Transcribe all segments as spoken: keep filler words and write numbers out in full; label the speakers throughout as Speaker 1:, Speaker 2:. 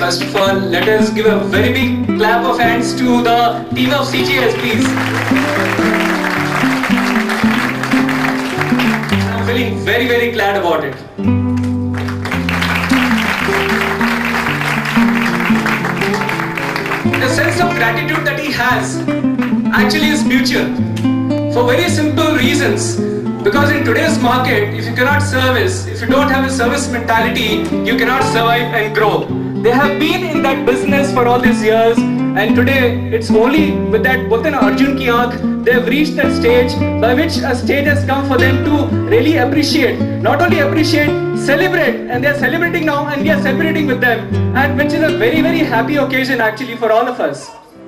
Speaker 1: First of all, let us give a very big clap of hands to the team of C G S, please. I'm feeling very, very glad about it. The sense of gratitude that he has actually is mutual for very simple reasons. Because in today's market, if you cannot service, if you don't have a service mentality, you cannot survive and grow. They have been in that business for all these years, and today it's only with that bolte na Arjun ki aankh, they have reached that stage by which a stage has come for them to really appreciate, not only appreciate, celebrate, and they are celebrating now and we are celebrating with them, and which is a very, very happy occasion actually for all of us.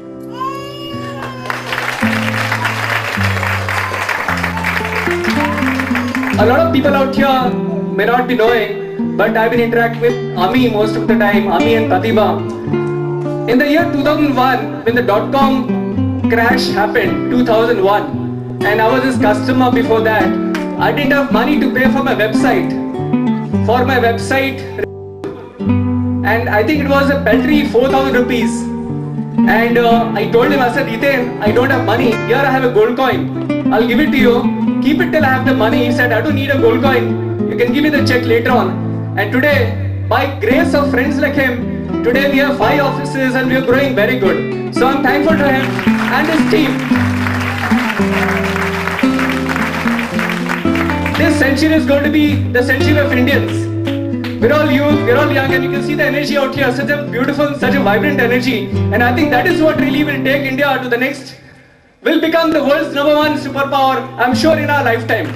Speaker 1: A lot of people out here may not be knowing, but I've been interacting with Ami most of the time, Ami and Pratibha. In the year two thousand one, when the dot-com crash happened, two thousand one, and I was his customer before that, I didn't have money to pay for my website. For my website, and I think it was a paltry four thousand rupees. And uh, I told him, I said, Ethan, I don't have money. Here I have a gold coin. I'll give it to you. Keep it till I have the money. He said, I don't need a gold coin. You can give me the check later on. And today, by grace of friends like him, today we have five offices and we are growing very good. So I'm thankful to him and his team. This century is going to be the century of Indians. We're all youth, we're all young, and you can see the energy out here, such a beautiful, such a vibrant energy. And I think that is what really will take India to the next, will become the world's number one superpower, I'm sure, in our lifetime.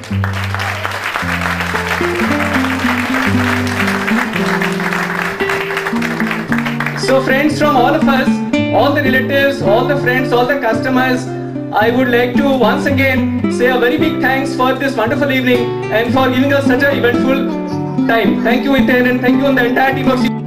Speaker 1: So friends, from all of us, all the relatives, all the friends, all the customers, I would like to once again say a very big thanks for this wonderful evening and for giving us such an eventful time. Thank you, Ethan, and thank you on the entire team of C G S.